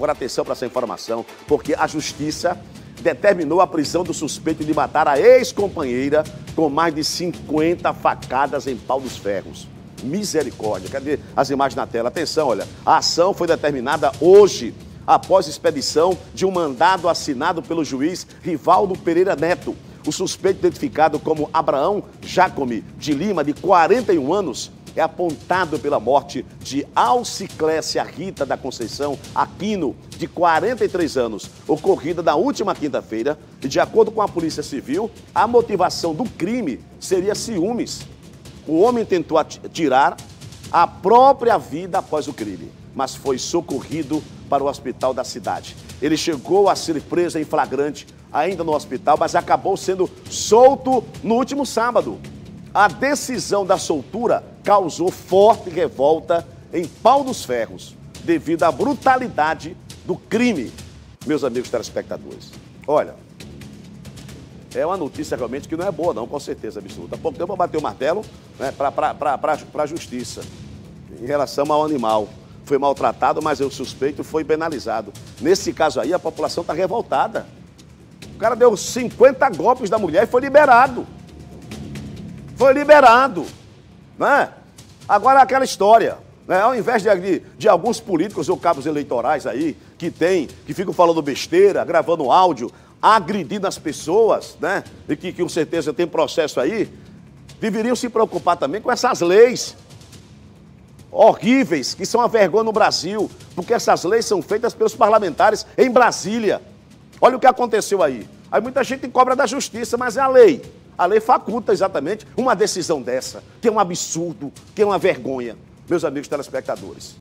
Agora atenção para essa informação, porque a justiça determinou a prisão do suspeito de matar a ex-companheira com mais de 50 facadas em Pau dos Ferros. Misericórdia. Cadê as imagens na tela? Atenção, olha. A ação foi determinada hoje, após expedição de um mandado assinado pelo juiz Rivaldo Pereira Neto. O suspeito, identificado como Abraão Jacome de Lima, de 41 anos, é apontado pela morte de Alciclésia Rita da Conceição Aquino, de 43 anos, ocorrida na última quinta-feira. E, de acordo com a Polícia Civil, a motivação do crime seria ciúmes. O homem tentou tirar a própria vida após o crime, mas foi socorrido para o hospital da cidade. Ele chegou a ser preso em flagrante ainda no hospital, mas acabou sendo solto no último sábado. A decisão da soltura causou forte revolta em Pau dos Ferros, devido à brutalidade do crime, meus amigos telespectadores. Olha, é uma notícia realmente que não é boa, não, com certeza absoluta. Há pouco tempo eu bati o martelo, né, para a justiça em relação ao animal. Foi maltratado, mas o suspeito foi penalizado. Nesse caso aí, a população está revoltada. O cara deu 50 golpes da mulher e foi liberado. Foi liberado, né? Agora é aquela história, né? Ao invés de alguns políticos ou cabos eleitorais aí, que ficam falando besteira, gravando áudio, agredindo as pessoas, né? E que com certeza tem processo aí, deveriam se preocupar também com essas leis horríveis, que são uma vergonha no Brasil, porque essas leis são feitas pelos parlamentares em Brasília. Olha o que aconteceu aí. Aí muita gente cobra da justiça, mas é a lei. A lei faculta exatamente uma decisão dessa, que é um absurdo, que é uma vergonha, meus amigos telespectadores.